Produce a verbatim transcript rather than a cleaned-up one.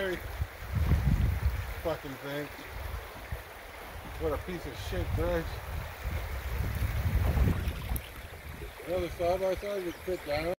Larry. Fucking thing. What a piece of shit dredge. Another side by side would fit down.